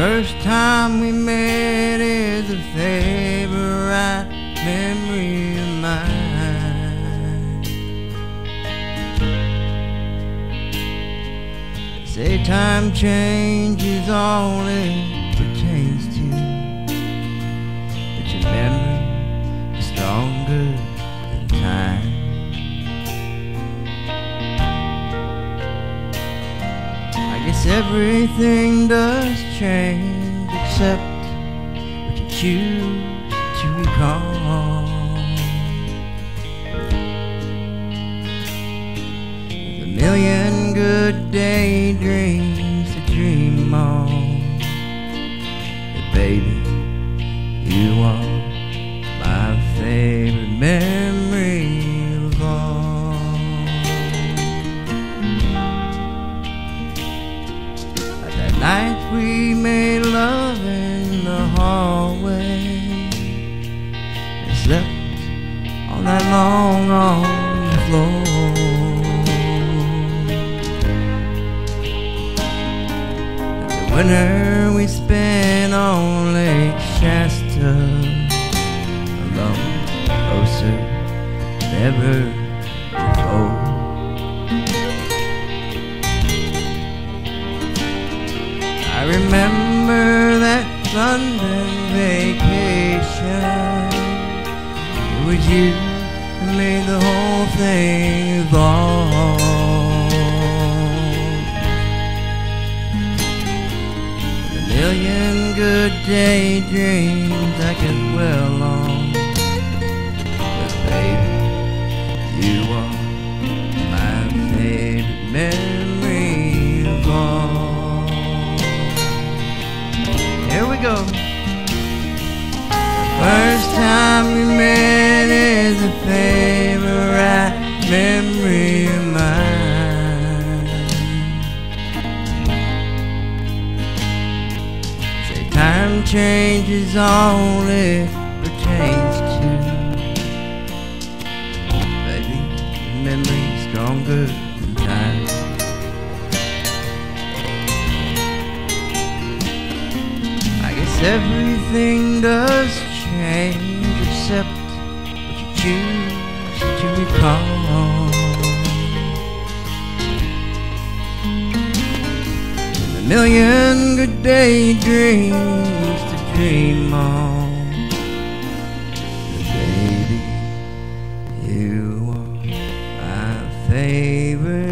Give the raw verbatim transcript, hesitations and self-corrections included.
First time we met is a favorite memory of mine. They say time changes all it pertains to, but your memory is stronger than time. I guess everything does change except what you choose to recall. There's a million good daydreams to dream on, but baby, you are my favorite memory of all. That night we made love in the hallway and slept all night long on the floor. The winter we spent on Lake Shasta, alone, closer than ever before. I remember that London vacation. It was you who made the whole thing evolve. A million good daydreams I can dwell on, but baby, you are my favorite memory of all. Here we go. The first time we met is a favorite memory of mine. Say time changes all it pertains to, baby, your memory's stronger than time. Everything does change except what you choose to recall. And a million good daydreams to dream on, but baby, you are my favorite